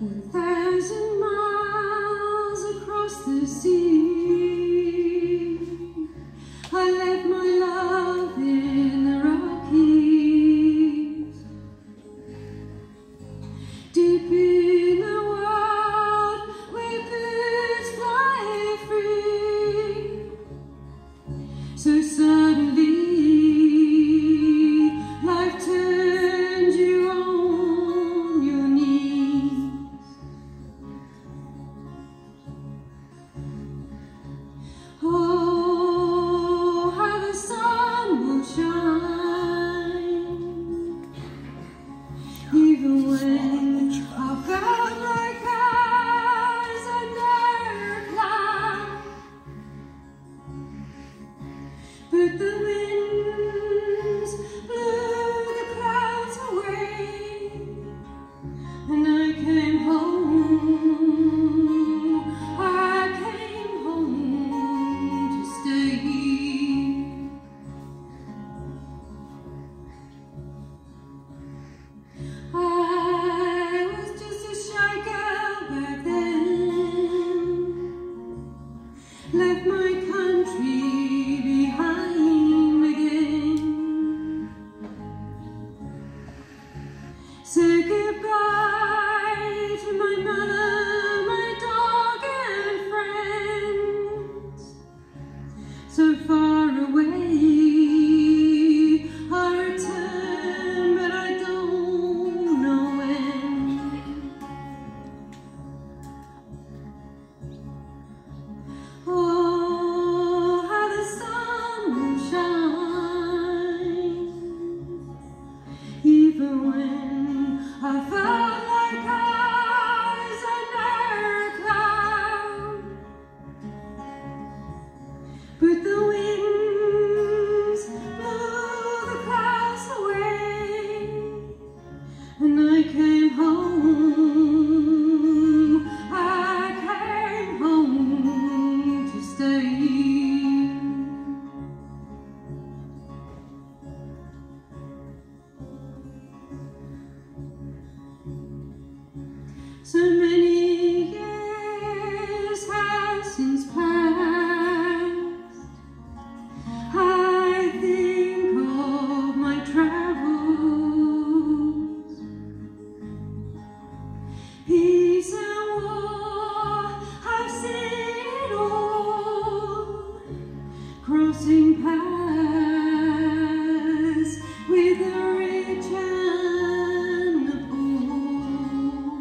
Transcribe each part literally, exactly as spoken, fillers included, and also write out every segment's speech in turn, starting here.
One thousand miles across the sea, I left my love in the Rockies. Deep in the world where birds fly free, so suddenly life turned you on your knees. Oh, how the sun will shine, even when I felt like I was under a cloud. But the winds blew the clouds away, and I came home. I came home to stay. I was just a shy girl back then, left my country behind again. Say goodbye to my mother, my dog and friends, so far away. I'll return, but I don't know when. Oh, how the sun will shine, even when I felt like I was under a cloud. But the winds blew the clouds away, and I came home. I came home to stay. So many years have since passed. I think of my travels, peace and war, I've seen it all, crossing paths with the rich and the poor.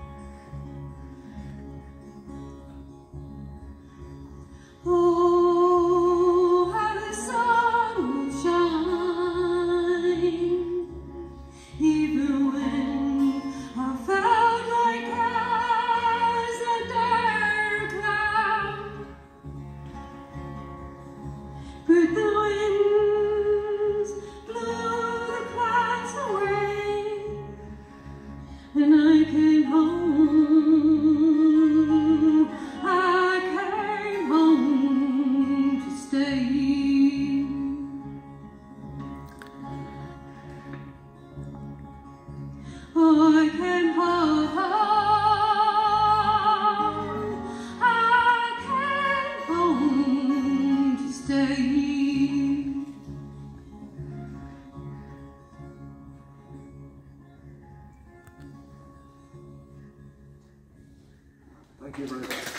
Oh, how the sun will shine, even when I felt like I was under a cloud. But the winds blew the clouds away, and I came home. I came home to stay. Oh, I came home. I came home to stay. Thank you very much.